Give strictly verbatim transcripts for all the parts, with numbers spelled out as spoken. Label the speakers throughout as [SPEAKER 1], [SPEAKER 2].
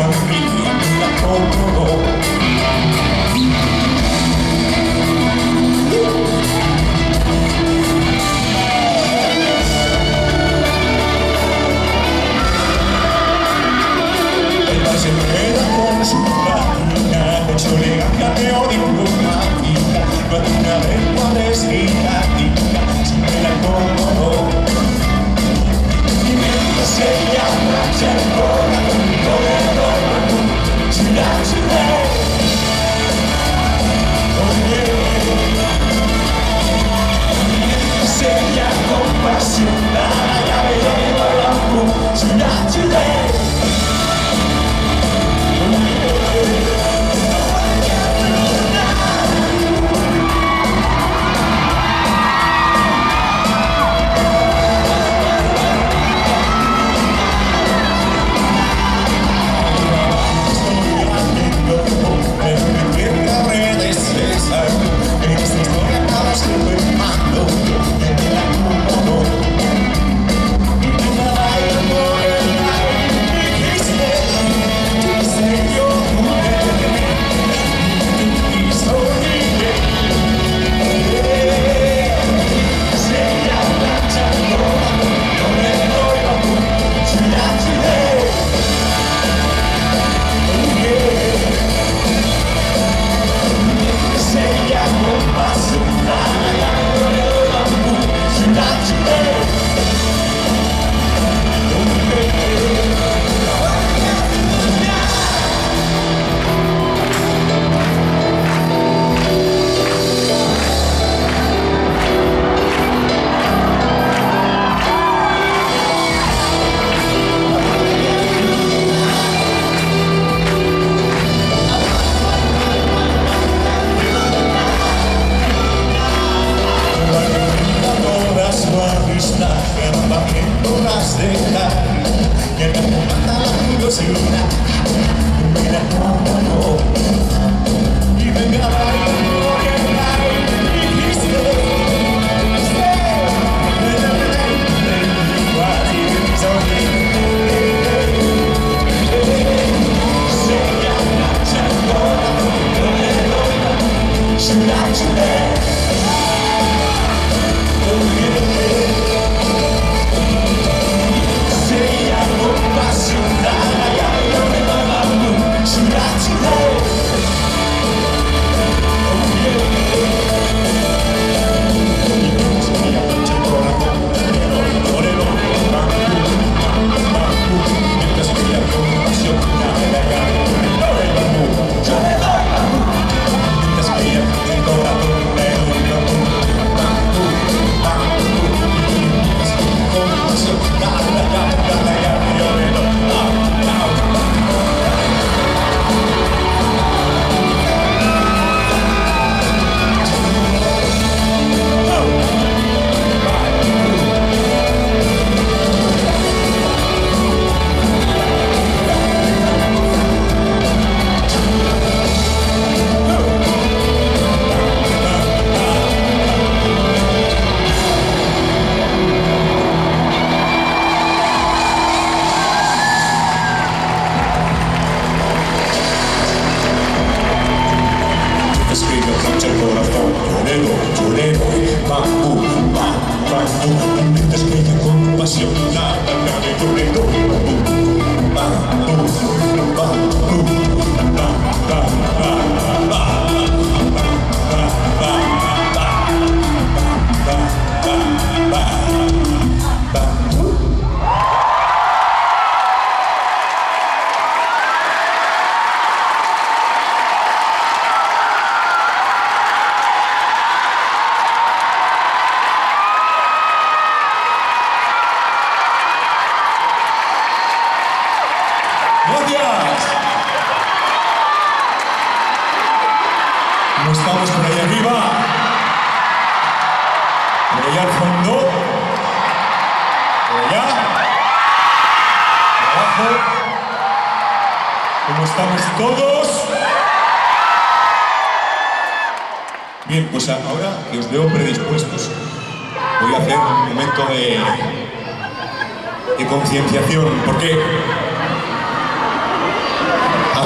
[SPEAKER 1] alegría me la como. El bar se queda con su máquina, con su elegancia neodiplomática, no hay una lengua desdidáctica, siempre la como. Y mientras ella marcha el corazón, yo le doy la luz, chula, chula. Mientras ella compasionada, ya me lleva la luz, chula, chula. ¿Cómo estamos por ahí arriba? Por allá al fondo. Por allá. Por abajo. ¿Cómo estamos todos? Bien, pues ahora que os veo predispuestos, voy a hacer un momento de, de concienciación, porque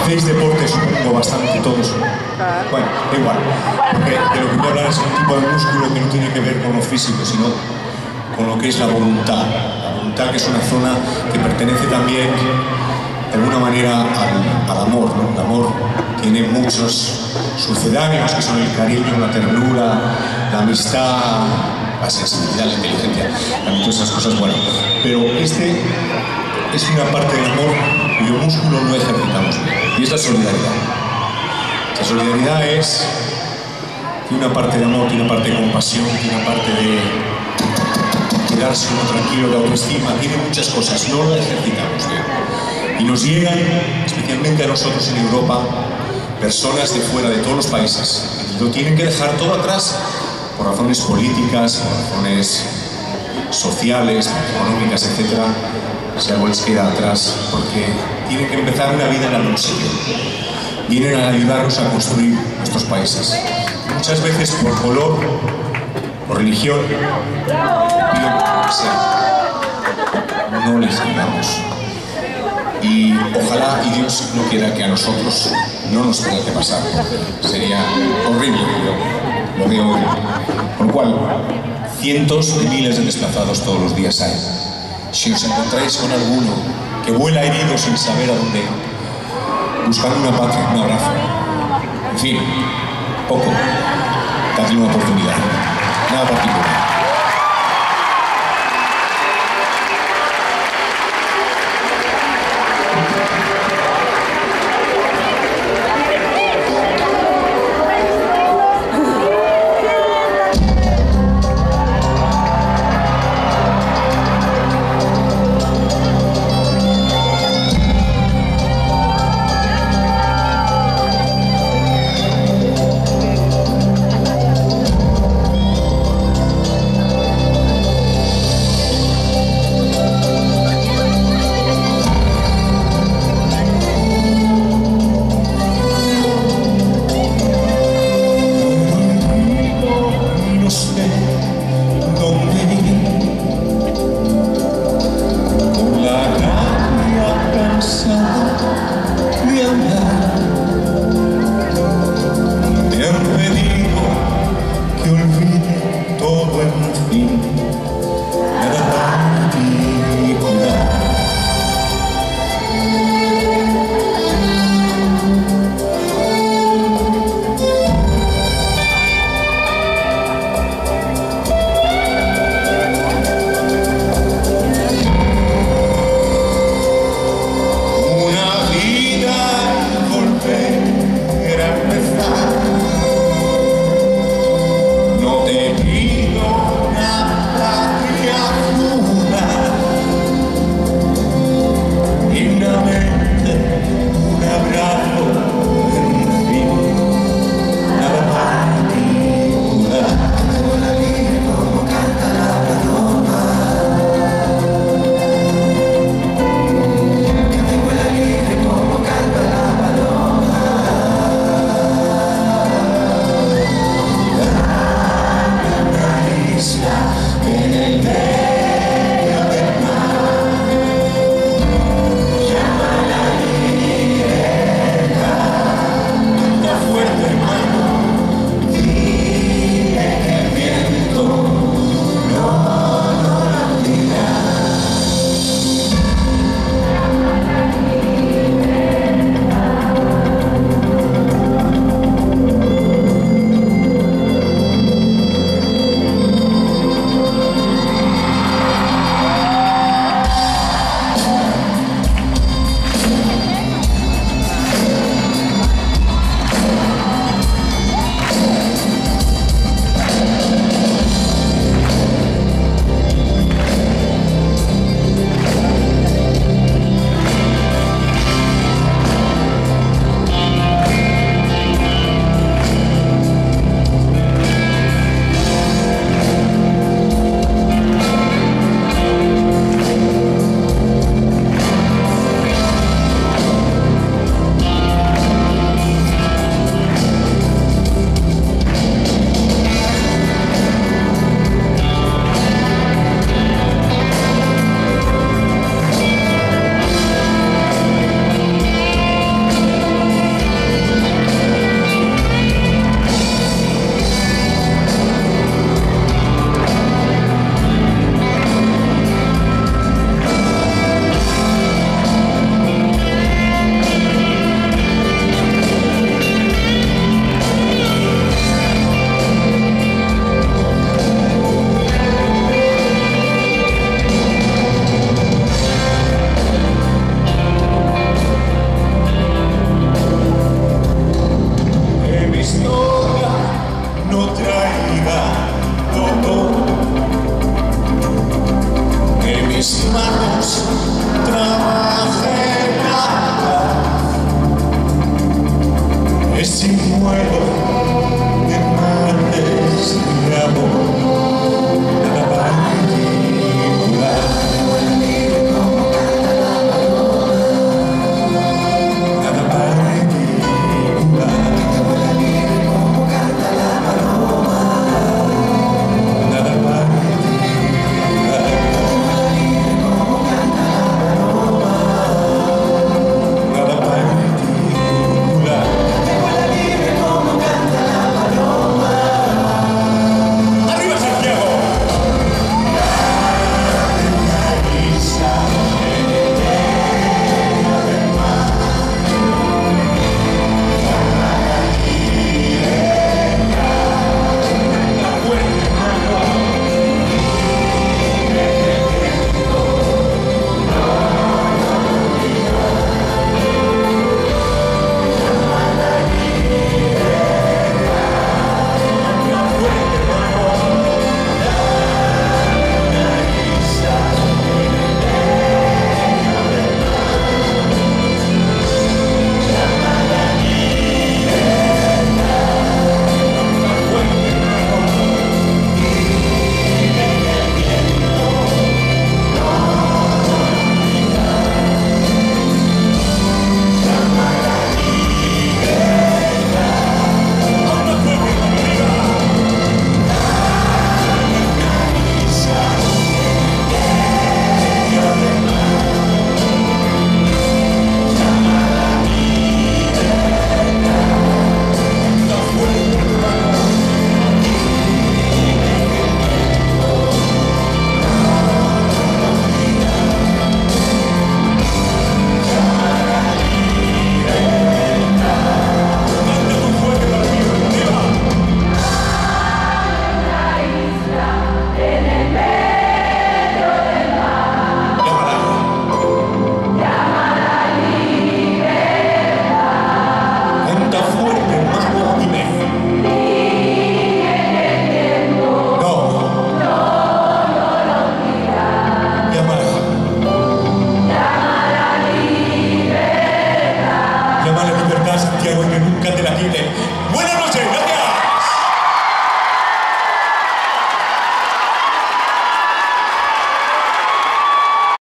[SPEAKER 1] hacéis deporte, supongo, bastante todos. Bueno, da igual, porque de lo que voy a hablar es un tipo de músculo que no tiene que ver con lo físico, sino con lo que es la voluntad. La voluntad, que es una zona que pertenece también, de alguna manera, al, al amor, ¿no? El amor tiene muchos sucedáneos, que son el cariño, la ternura, la amistad, la sensibilidad, la inteligencia, todas esas cosas, bueno. Pero este es una parte del amor cuyo músculo no ejercitamos bien, y es la solidaridad. La solidaridad es, tiene una parte de amor, tiene una parte de compasión, tiene una parte de quedarse uno tranquilo, de autoestima, tiene muchas cosas, no la ejercitamos bien. Y nos llegan, especialmente a nosotros en Europa, personas de fuera, de todos los países, que lo tienen que dejar todo atrás por razones políticas, por razones sociales, económicas, etcétera. Si algo les queda atrás, porque tienen que empezar una vida en la lucha. Vienen a ayudarnos a construir nuestros países. Muchas veces por color, por religión, piden por lo que sea. No les ayudamos. Y ojalá y Dios no quiera que a nosotros no nos tenga que pasar. Sería horrible, yo lo veo hoy. Por lo cual, cientos de miles de desplazados todos los días hay. Si os encontráis con alguno que vuela herido sin saber a dónde, buscando una patria, un abrazo, en fin, poco, dadle una oportunidad, nada particular.